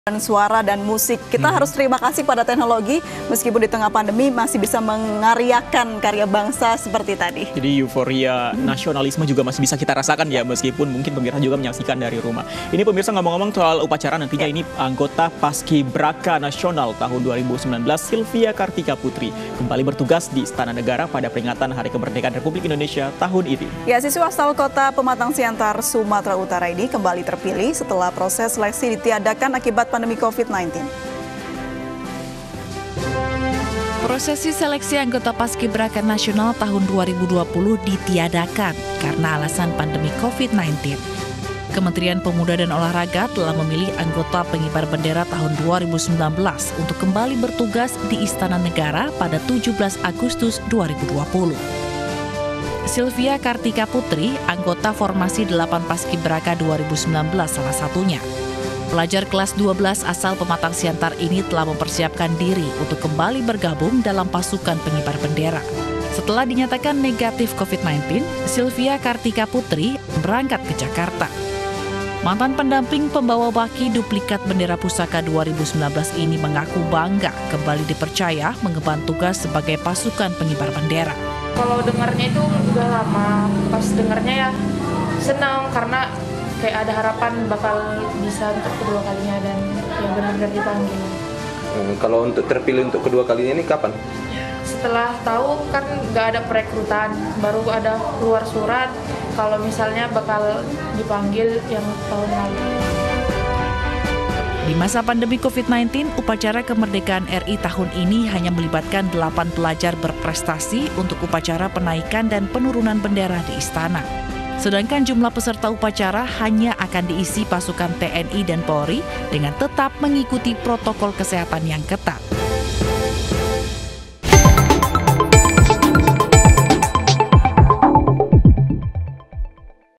Suara dan musik. Kita harus terima kasih pada teknologi, meskipun di tengah pandemi masih bisa mengaryakan karya bangsa seperti tadi. Jadi euforia nasionalisme juga masih bisa kita rasakan ya, meskipun mungkin pemirsa juga menyaksikan dari rumah. Ini pemirsa, ngomong-ngomong soal upacara nantinya, ini anggota Paskibraka Nasional tahun 2019 Sylvia Kartika Putri kembali bertugas di Istana Negara pada peringatan Hari Kemerdekaan Republik Indonesia tahun ini. Ya, siswa asal kota Pematang Siantar, Sumatera Utara ini kembali terpilih setelah proses seleksi ditiadakan akibat pandemi COVID-19. Prosesi seleksi anggota Paskibraka Nasional tahun 2020 ditiadakan karena alasan pandemi COVID-19. Kementerian Pemuda dan Olahraga telah memilih anggota pengibar bendera tahun 2019 untuk kembali bertugas di Istana Negara pada 17 Agustus 2020. Sylvia Kartika Putri, anggota formasi 8 Paskibraka 2019 salah satunya. Pelajar kelas 12 asal Pematang Siantar ini telah mempersiapkan diri untuk kembali bergabung dalam pasukan pengibar bendera. Setelah dinyatakan negatif COVID-19, Sylvia Kartika Putri berangkat ke Jakarta. Mantan pendamping pembawa baki duplikat bendera pusaka 2019 ini mengaku bangga kembali dipercaya mengemban tugas sebagai pasukan pengibar bendera. Kalau dengarnya itu udah lama, pas dengarnya ya senang karena kayak ada harapan bakal bisa untuk kedua kalinya dan ya benar-benar dipanggil. Kalau untuk terpilih untuk kedua kalinya ini kapan? Setelah tahu kan nggak ada perekrutan, baru ada keluar surat kalau misalnya bakal dipanggil yang tahun lalu. Di masa pandemi COVID-19, upacara kemerdekaan RI tahun ini hanya melibatkan 8 pelajar berprestasi untuk upacara penaikan dan penurunan bendera di istana. Sedangkan jumlah peserta upacara hanya akan diisi pasukan TNI dan Polri dengan tetap mengikuti protokol kesehatan yang ketat.